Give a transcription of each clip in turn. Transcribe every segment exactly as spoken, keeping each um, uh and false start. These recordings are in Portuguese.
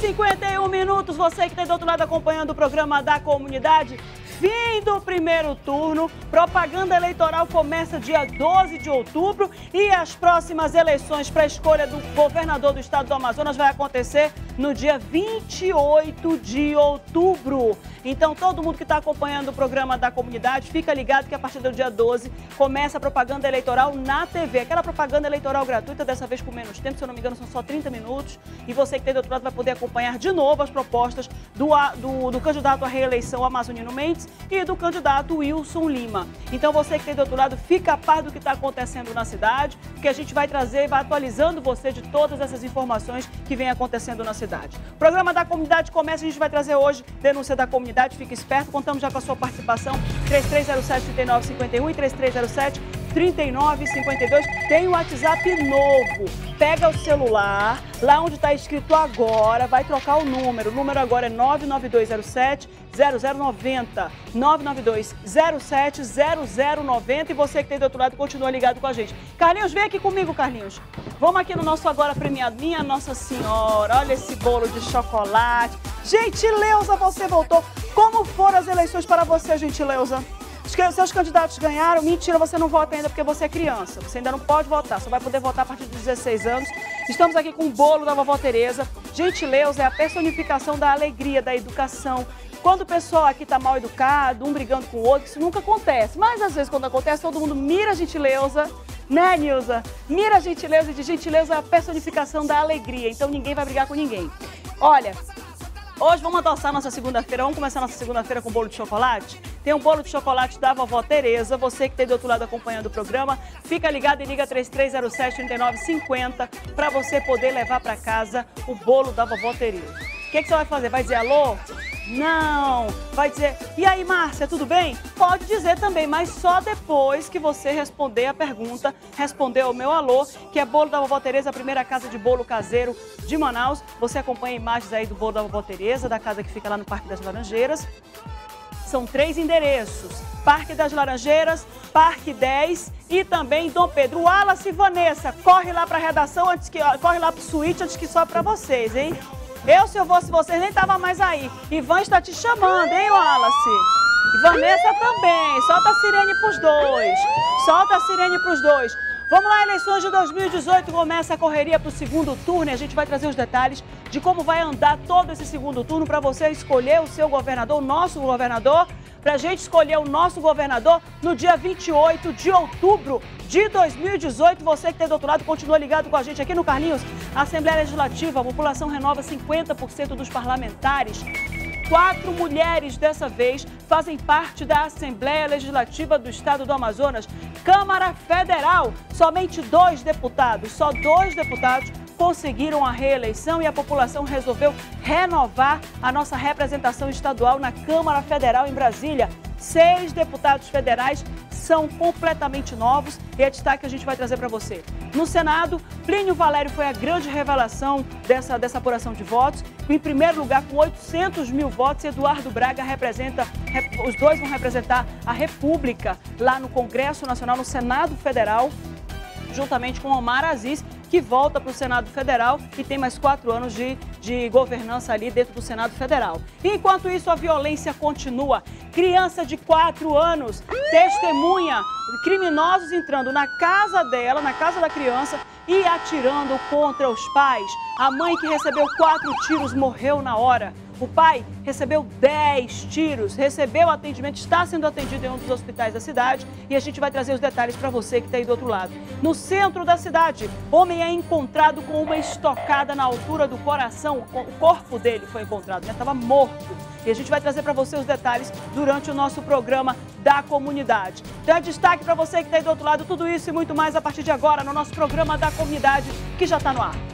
cinquenta e um minutos, você que está do outro lado acompanhando o programa da comunidade. Fim do primeiro turno, propaganda eleitoral começa dia doze de outubro e as próximas eleições para a escolha do governador do estado do Amazonas vai acontecer no dia vinte e oito de outubro. Então, todo mundo que está acompanhando o programa da comunidade, fica ligado que a partir do dia doze começa a propaganda eleitoral na T V. Aquela propaganda eleitoral gratuita, dessa vez com menos tempo, se eu não me engano, são só trinta minutos. E você que está do outro lado vai poder acompanhar de novo as propostas do, do, do candidato à reeleição Amazonino Mendes e do candidato Wilson Lima. Então, você que tem do outro lado, fica a par do que está acontecendo na cidade, porque a gente vai trazer e vai atualizando você de todas essas informações que vem acontecendo na cidade. O programa da comunidade começa, a gente vai trazer hoje denúncia da comunidade, fique esperto, contamos já com a sua participação, três três zero sete, três nove cinco um e três três zero sete, três nove cinco dois. Tem um WhatsApp novo. Pega o celular, lá onde está escrito agora, vai trocar o número. O número agora é nove nove dois zero sete zero zero nove zero, nove nove dois zero sete zero zero nove zero. E você que tem do outro lado, continua ligado com a gente. Carlinhos, vem aqui comigo, Carlinhos. Vamos aqui no nosso agora premiado. Minha Nossa Senhora, olha esse bolo de chocolate. Gentileuza, você voltou. Como foram as eleições para você, Gentileuza? Os seus candidatos ganharam? Mentira, você não vota ainda porque você é criança. Você ainda não pode votar, só vai poder votar a partir dos dezesseis anos. Estamos aqui com o bolo da vovó Tereza. Gentileuza é a personificação da alegria, da educação. Quando o pessoal aqui está mal educado, um brigando com o outro, isso nunca acontece. Mas às vezes quando acontece, todo mundo mira a Gentileuza, né, Nilza? Mira a Gentileuza e de Gentileuza é a personificação da alegria. Então ninguém vai brigar com ninguém. Olha, hoje vamos adoçar nossa segunda-feira. Vamos começar nossa segunda-feira com bolo de chocolate? Tem um bolo de chocolate da vovó Tereza. Você que tem do outro lado acompanhando o programa, fica ligado e liga três três zero sete, três nove cinco zero para você poder levar para casa o bolo da vovó Tereza. O que, que você vai fazer? Vai dizer alô? Não. Vai dizer, e aí, Márcia, tudo bem? Pode dizer também, mas só depois que você responder a pergunta, responder ao meu alô, que é bolo da vovó Tereza, a primeira casa de bolo caseiro de Manaus. Você acompanha imagens aí do bolo da vovó Tereza, da casa que fica lá no Parque das Laranjeiras. São três endereços, Parque das Laranjeiras, Parque dez e também Dom Pedro. Wallace e Vanessa, corre lá para a redação, antes que, corre lá para o suíte antes que só para vocês, hein? Eu, se eu fosse vocês, nem tava mais aí. Ivan está te chamando, hein, Wallace? E Vanessa também. Solta a sirene pros dois. Solta a sirene pros dois. Vamos lá, eleições de dois mil e dezoito, começa a correria para o segundo turno e a gente vai trazer os detalhes de como vai andar todo esse segundo turno para você escolher o seu governador, o nosso governador, para a gente escolher o nosso governador no dia vinte e oito de outubro de dois mil e dezoito. Você que tem doutorado, continua ligado com a gente aqui no Carlinhos. Assembleia Legislativa, a população renova cinquenta por cento dos parlamentares. Quatro mulheres, dessa vez, fazem parte da Assembleia Legislativa do Estado do Amazonas. Câmara Federal, somente dois deputados, só dois deputados conseguiram a reeleição e a população resolveu renovar a nossa representação estadual na Câmara Federal em Brasília. Seis deputados federais são completamente novos e é destaque que a gente vai trazer para você. No Senado, Plínio Valério foi a grande revelação dessa, dessa apuração de votos. Em primeiro lugar, com oitocentos mil votos, Eduardo Braga representa, os dois vão representar a República lá no Congresso Nacional, no Senado Federal, juntamente com Omar Aziz, que volta para o Senado Federal e tem mais quatro anos de, de governança ali dentro do Senado Federal. Enquanto isso, a violência continua. Criança de quatro anos testemunha criminosos entrando na casa dela, na casa da criança, e atirando contra os pais. A mãe, que recebeu quatro tiros, morreu na hora. O pai recebeu dez tiros, recebeu atendimento, está sendo atendido em um dos hospitais da cidade e a gente vai trazer os detalhes para você que está aí do outro lado. No centro da cidade, homem é encontrado com uma estocada na altura do coração. O corpo dele foi encontrado, né? Estava morto. E a gente vai trazer para você os detalhes durante o nosso programa da comunidade. Então é destaque para você que está aí do outro lado, tudo isso e muito mais a partir de agora no nosso programa da comunidade, que já está no ar.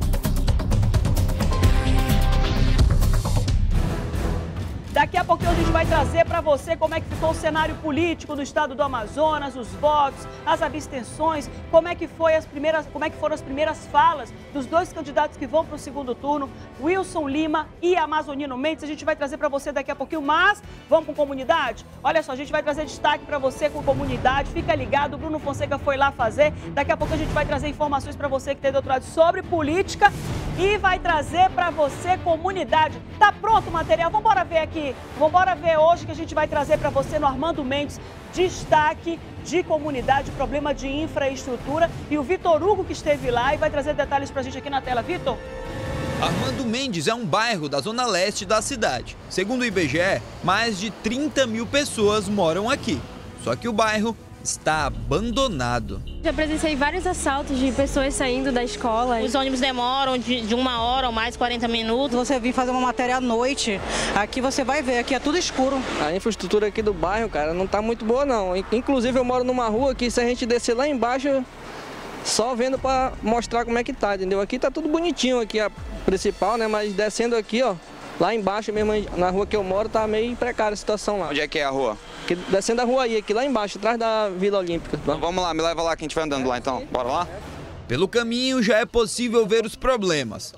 Daqui a pouquinho a gente vai trazer para você como é que ficou o cenário político do estado do Amazonas, os votos, as abstenções, como é que foi as primeiras, como é que foram as primeiras falas dos dois candidatos que vão para o segundo turno, Wilson Lima e Amazonino Mendes. A gente vai trazer para você daqui a pouquinho, mas vamos com comunidade? Olha só, a gente vai trazer destaque para você com comunidade, fica ligado, o Bruno Fonseca foi lá fazer, daqui a pouco a gente vai trazer informações para você que tem do outro lado sobre política e vai trazer para você comunidade. Tá pronto o material? Vamos embora ver aqui, vamos embora ver hoje que a gente vai trazer para você no Armando Mendes destaque de comunidade, problema de infraestrutura e o Vitor Hugo que esteve lá e vai trazer detalhes para a gente aqui na tela. Vitor? Armando Mendes é um bairro da zona leste da cidade. Segundo o I B G E, mais de trinta mil pessoas moram aqui. Só que o bairro está abandonado. Já presenciei vários assaltos de pessoas saindo da escola. Os ônibus demoram de, de uma hora ou mais, quarenta minutos. Você vir fazer uma matéria à noite, aqui você vai ver, aqui é tudo escuro. A infraestrutura aqui do bairro, cara, não tá muito boa não. Inclusive eu moro numa rua que se a gente descer lá embaixo, só vendo para mostrar como é que tá, entendeu? Aqui tá tudo bonitinho, aqui a principal, né? Mas descendo aqui, ó, lá embaixo mesmo, na rua que eu moro, tá meio precária a situação lá. Onde é que é a rua? Aqui, descendo a rua aí, aqui lá embaixo, atrás da Vila Olímpica. Então, vamos lá, me leva lá que a gente vai andando lá então. Bora lá? Pelo caminho já é possível ver os problemas.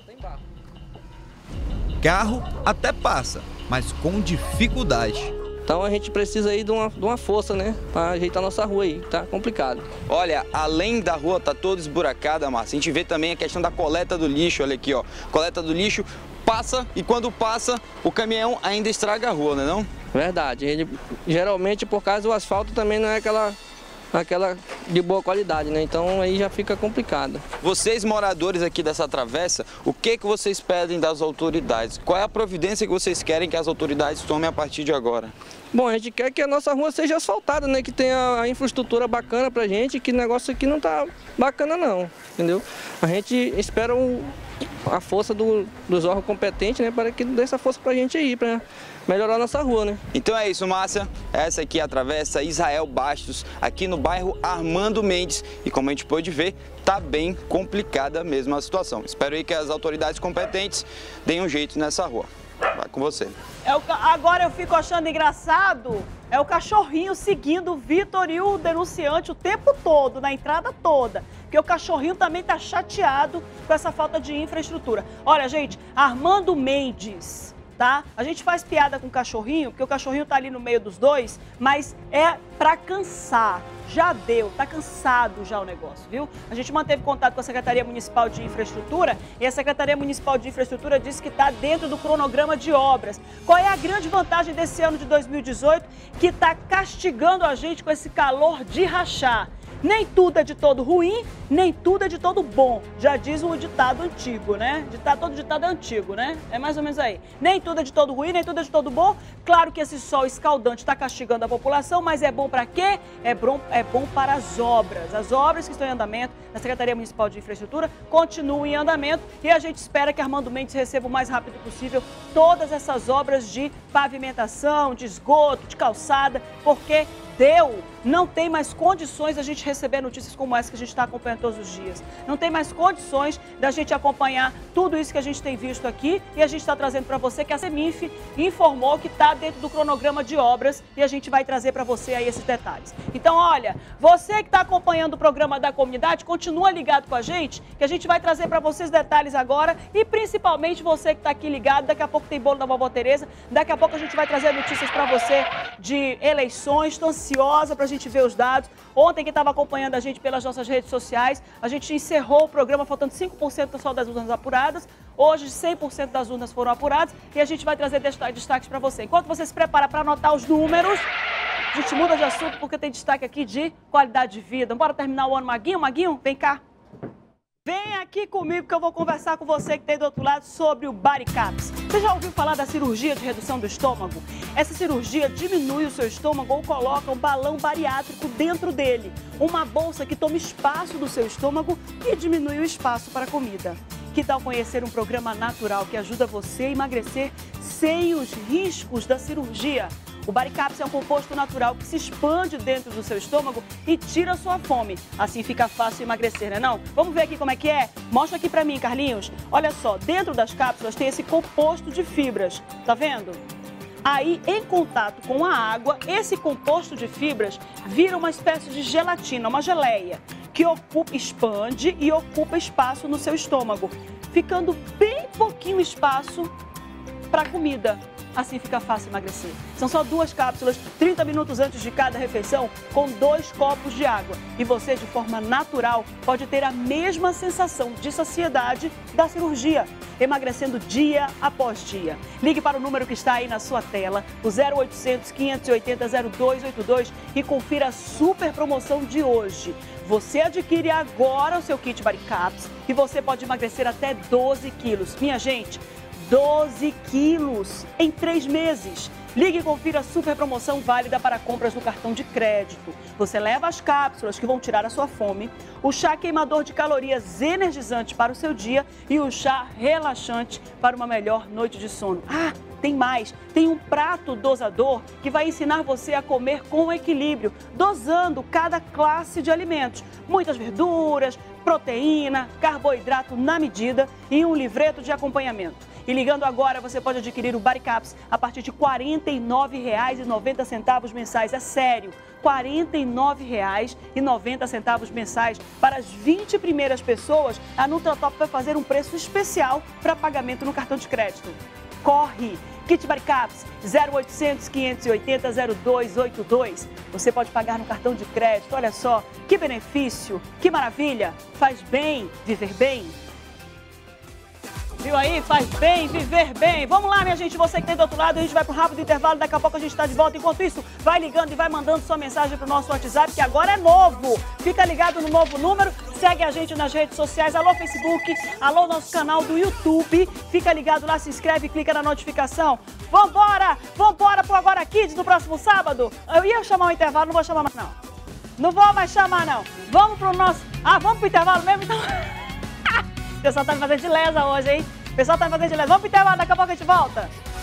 Carro até passa, mas com dificuldade. Então a gente precisa aí de uma, de uma força, né, para ajeitar nossa rua aí, tá complicado. Olha, além da rua tá toda esburacada, Márcia, a gente vê também a questão da coleta do lixo, olha aqui, ó. Coleta do lixo passa e quando passa, o caminhão ainda estraga a rua, não é não? Verdade, ele, geralmente por causa do asfalto também não é aquela, aquela de boa qualidade, né, então aí já fica complicado. Vocês moradores aqui dessa travessa, o que que vocês pedem das autoridades? Qual é a providência que vocês querem que as autoridades tomem a partir de agora? Bom, a gente quer que a nossa rua seja asfaltada, né? Que tenha a infraestrutura bacana pra gente, que o negócio aqui não tá bacana não, entendeu? A gente espera um, a força do, dos órgãos competentes, né? Para que dê essa força pra gente aí, pra melhorar a nossa rua, né? Então é isso, Márcia. Essa aqui é a travessa Israel Bastos, aqui no bairro Armando Mendes. E como a gente pôde ver, tá bem complicada mesmo a situação. Espero aí que as autoridades competentes deem um jeito nessa rua. Vai com você. É o, agora eu fico achando engraçado, é o cachorrinho seguindo o Vitor e o denunciante o tempo todo, na entrada toda. Porque o cachorrinho também tá chateado com essa falta de infraestrutura. Olha, gente, Armando Mendes, tá? A gente faz piada com o cachorrinho, porque o cachorrinho tá ali no meio dos dois, mas é pra cansar. Já deu, tá cansado já o negócio, viu? A gente manteve contato com a Secretaria Municipal de Infraestrutura e a Secretaria Municipal de Infraestrutura disse que está dentro do cronograma de obras. Qual é a grande vantagem desse ano de dois mil e dezoito? Que está castigando a gente com esse calor de rachar. Nem tudo é de todo ruim, nem tudo é de todo bom. Já diz o ditado antigo, né? Ditado, todo ditado é antigo, né? É mais ou menos aí. Nem tudo é de todo ruim, nem tudo é de todo bom. Claro que esse sol escaldante está castigando a população, mas é bom para quê? É bom, é bom para as obras. As obras que estão em andamento na Secretaria Municipal de Infraestrutura continuam em andamento e a gente espera que Armando Mendes receba o mais rápido possível todas essas obras de pavimentação, de esgoto, de calçada, porque deu, não tem mais condições da gente receber notícias como essa que a gente está acompanhando todos os dias. Não tem mais condições da gente acompanhar tudo isso que a gente tem visto aqui e a gente está trazendo para você que a Seminf informou que está dentro do cronograma de obras e a gente vai trazer para você aí esses detalhes. Então, olha, você que está acompanhando o programa da comunidade, continua ligado com a gente, que a gente vai trazer para vocês detalhes agora e principalmente você que está aqui ligado, daqui a pouco tem bolo da vovó Tereza, daqui a pouco a gente vai trazer notícias para você de eleições, estou ansiosa para a gente ver os dados. Ontem, quem estava acompanhando a gente pelas nossas redes sociais, a gente encerrou o programa faltando cinco por cento só das urnas apuradas. Hoje, cem por cento das urnas foram apuradas e a gente vai trazer destaques para você. Enquanto você se prepara para anotar os números, a gente muda de assunto porque tem destaque aqui de qualidade de vida. Bora terminar o ano, Maguinho? Maguinho, vem cá. Vem aqui comigo que eu vou conversar com você que tem do outro lado sobre o Baricaps. Você já ouviu falar da cirurgia de redução do estômago? Essa cirurgia diminui o seu estômago ou coloca um balão bariátrico dentro dele. Uma bolsa que toma espaço do seu estômago e diminui o espaço para a comida. Que tal conhecer um programa natural que ajuda você a emagrecer sem os riscos da cirurgia? O Baricaps é um composto natural que se expande dentro do seu estômago e tira a sua fome. Assim fica fácil emagrecer, né não? Vamos ver aqui como é que é? Mostra aqui pra mim, Carlinhos. Olha só, dentro das cápsulas tem esse composto de fibras. Tá vendo? Aí, em contato com a água, esse composto de fibras vira uma espécie de gelatina, uma geleia, que ocupa, expande e ocupa espaço no seu estômago, ficando bem pouquinho espaço para comida. Assim fica fácil emagrecer. São só duas cápsulas, trinta minutos antes de cada refeição, com dois copos de água. E você, de forma natural, pode ter a mesma sensação de saciedade da cirurgia, emagrecendo dia após dia. Ligue para o número que está aí na sua tela, o zero oitocentos, quinhentos e oitenta, zero dois oito dois, e confira a super promoção de hoje. Você adquire agora o seu kit Baricaps e você pode emagrecer até doze quilos. Minha gente, doze quilos em três meses. Ligue e confira a super promoção válida para compras no cartão de crédito. Você leva as cápsulas que vão tirar a sua fome, o chá queimador de calorias energizante para o seu dia e o chá relaxante para uma melhor noite de sono. Ah, tem mais, tem um prato dosador que vai ensinar você a comer com equilíbrio, dosando cada classe de alimentos. Muitas verduras, proteína, carboidrato na medida e um livreto de acompanhamento. E ligando agora, você pode adquirir o Baricaps a partir de quarenta e nove reais e noventa centavos mensais. É sério, quarenta e nove reais e noventa centavos mensais. Para as vinte primeiras pessoas, a Nutratop vai fazer um preço especial para pagamento no cartão de crédito. Corre! Kit Baricaps, zero oitocentos, quinhentos e oitenta, zero dois oito dois. Você pode pagar no cartão de crédito. Olha só, que benefício, que maravilha. Faz bem viver bem. Viu aí? Faz bem viver bem. Vamos lá, minha gente. Você que tem do outro lado, a gente vai para um rápido intervalo. Daqui a pouco a gente está de volta. Enquanto isso, vai ligando e vai mandando sua mensagem para o nosso WhatsApp, que agora é novo. Fica ligado no novo número. Segue a gente nas redes sociais. Alô, Facebook. Alô, nosso canal do YouTube. Fica ligado lá, se inscreve e clica na notificação. Vambora! Vambora pro Agora Kids no próximo sábado. Eu ia chamar o intervalo, não vou chamar mais, não. Não vou mais chamar, não. Vamos pro nosso... Ah, vamos pro intervalo mesmo, então... O pessoal tá me fazendo de lesa hoje, hein? O pessoal tá me fazendo de lesa. Vamos pro intervalo, daqui a pouco a gente volta.